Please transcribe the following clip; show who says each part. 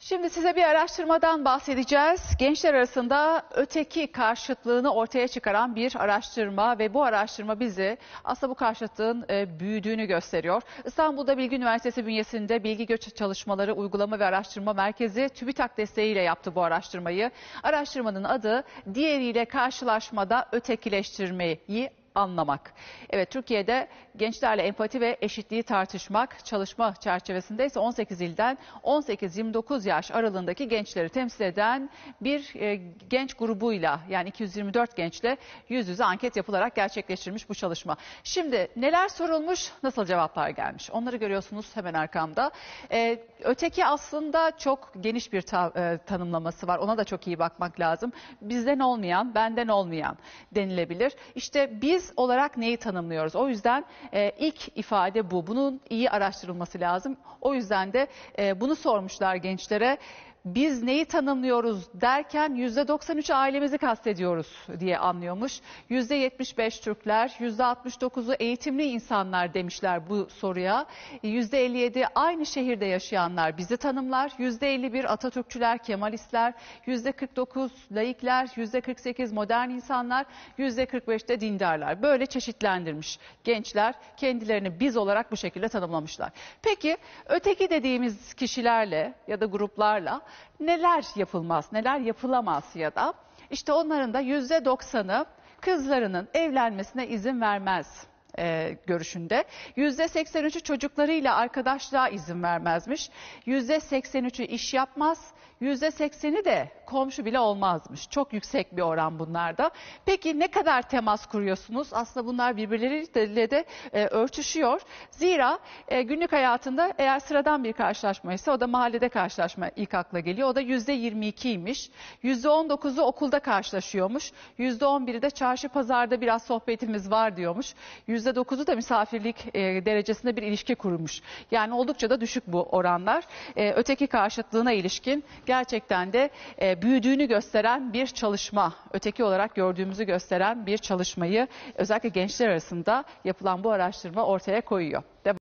Speaker 1: Şimdi size bir araştırmadan bahsedeceğiz. Gençler arasında öteki karşıtlığını ortaya çıkaran bir araştırma ve bu araştırma bizi aslında bu karşıtlığın büyüdüğünü gösteriyor. İstanbul'da Bilgi Üniversitesi bünyesinde Bilgi Göç Çalışmaları Uygulama ve Araştırma Merkezi TÜBİTAK desteğiyle yaptı bu araştırmayı. Araştırmanın adı diğeriyle karşılaşmada ötekileştirmeyi anlamak. Evet, Türkiye'de gençlerle empati ve eşitliği tartışmak çalışma çerçevesinde ise 18 ilden 18-29 yaş aralığındaki gençleri temsil eden bir genç grubuyla, yani 224 gençle yüz yüze anket yapılarak gerçekleştirilmiş bu çalışma. Şimdi neler sorulmuş, nasıl cevaplar gelmiş? Onları görüyorsunuz hemen arkamda. Öteki aslında çok geniş bir tanımlaması var. Ona da çok iyi bakmak lazım. Bizden olmayan, benden olmayan denilebilir. İşte biz olarak neyi tanımlıyoruz? O yüzden ilk ifade bu. Bunun iyi araştırılması lazım. O yüzden de bunu sormuşlar gençlere. Biz neyi tanımlıyoruz derken %93 ailemizi kastediyoruz diye anlıyormuş. %75 Türkler, %69'u eğitimli insanlar demişler bu soruya. %57 aynı şehirde yaşayanlar bizi tanımlar. %51 Atatürkçüler, Kemalistler, %49 laikler, %48 modern insanlar, %45 de dindarlar. Böyle çeşitlendirmiş gençler, kendilerini biz olarak bu şekilde tanımlamışlar. Peki öteki dediğimiz kişilerle ya da gruplarla neler yapılmaz, neler yapılamaz ya da işte onların da %90'ı kızlarının evlenmesine izin vermez görüşünde. %83'ü çocuklarıyla arkadaşlığa izin vermezmiş. %83'ü iş yapmaz. %80'i de komşu bile olmazmış. Çok yüksek bir oran bunlarda. Peki ne kadar temas kuruyorsunuz? Aslında bunlar birbirleriyle de örtüşüyor. Zira günlük hayatında eğer sıradan bir karşılaşmaysa o da mahallede karşılaşma ilk akla geliyor. O da %22'ymiş. %19'u okulda karşılaşıyormuş. %11'i de çarşı pazarda biraz sohbetimiz var diyormuş. %9'u da misafirlik derecesinde bir ilişki kurmuş. Yani oldukça da düşük bu oranlar. Öteki karşıtlığına ilişkin gerçekten de büyüdüğünü gösteren bir çalışma, öteki olarak gördüğümüzü gösteren bir çalışmayı özellikle gençler arasında yapılan bu araştırma ortaya koyuyor.